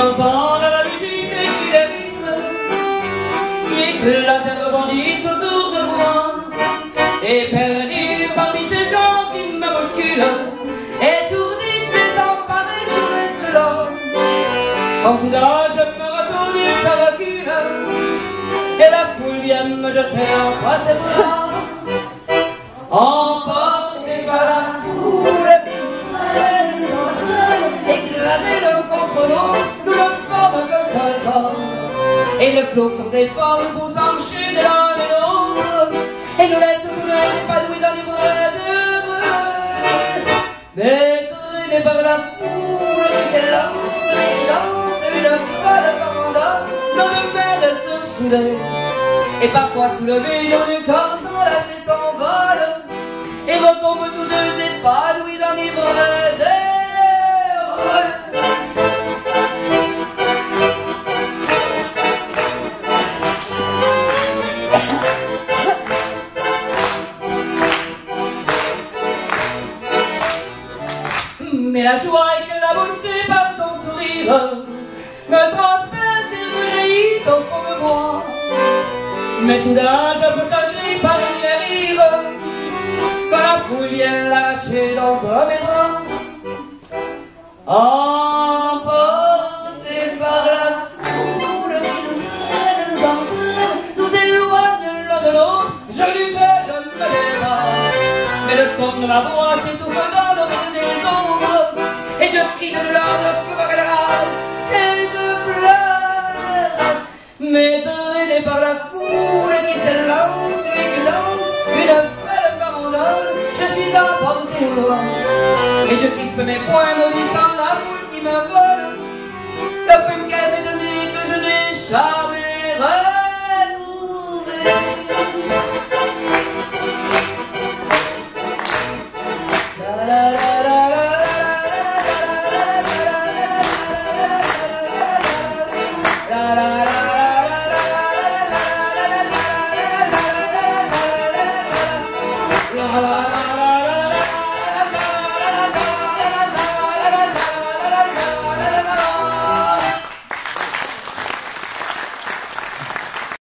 j'entends dans la musique les cris des rythmes qui éclatent et rebondissent autour de moi, et perdu parmi ces gens qui me bousculent, étourdi, désemparé, je reste là. Quand soudain je me retourne et je recule, et la foule vient me jeter entre ses bras. Emporté par la foule, écrasé l'un contre l'autre, nous ne formons qu'un seul corps. Et le flot sur des formes pour s'enchaîner l'un et l'autre, et nous laisse nous épanouis dans l'ivresse heureux. Détraînés par la foule qui s'élance et qui danse une folle farandole, nos deux mains restent soudées, et parfois soulevés, nos deux corps s'enlacés s'envolent, et retombent tous deux épanouis dans l'ivresse heureux. Mais la joie qu'elle a boussée par son sourire me transperce et rejaillit au fond de moi. Mais soudain je me chagris par les rires quand la foule vient l'arracher d'entre mes bras. Emporté par la foule qui nous éloigne l'un de l'autre, je lutte et je me débat. Mais le son de ma voix s'étouffe dans le vide des ombres, et je crie de douleur, de fureur et de rage, et je pleure. Mais drainé par la foule qui s'élance et qui danse une belle farandole, je suis emporté au loin, et je crispe mes poings maudissant la foule qui me vole le plume qu'elle m'est donnée que je n'ai jamais revu.